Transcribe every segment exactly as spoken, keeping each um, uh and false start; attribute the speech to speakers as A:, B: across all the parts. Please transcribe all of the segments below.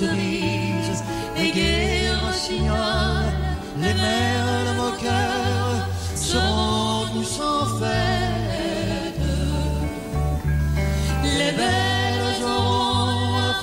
A: cerises et gai rossignol, les merles moqueurs seront tous en fête. Les belles auront la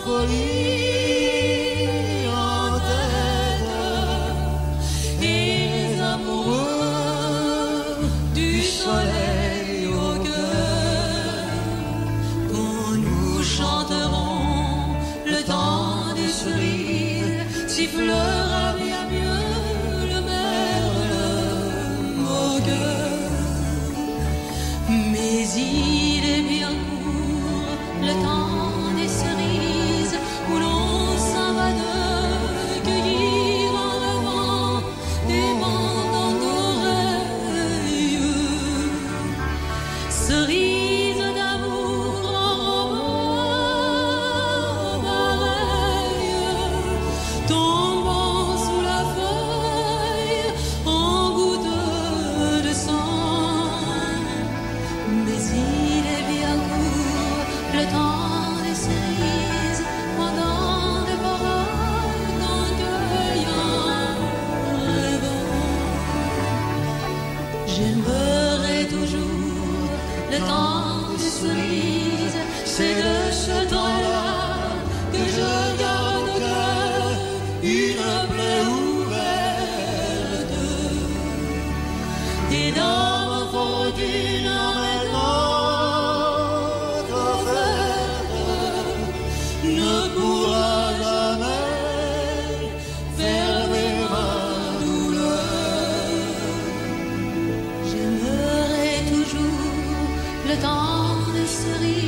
A: folie en tête, et les amoureux du soleil au cœur, quand nous chanterons le temps des cerises, sifflera bien mieux le merle moqueur. Mais il est bien court le temps des cerises où l'on s'en va de cueillir en rêvant des vents dans l'oreille. Cerises d'amour en robe pareille, tombant sous la feuille en gouttes de sang. Mais il est bien court le temps des cerises, pendant des paroles qu'en cueillant, rêvant. J'aimerai toujours le temps des cerises, c'est de ce temps-là que je garde au cœur une plaie ouverte. Et dans ma fortune maintenant offerte, ne pourra jamais fermer ma douleur. J'aimerai toujours le temps des cerises,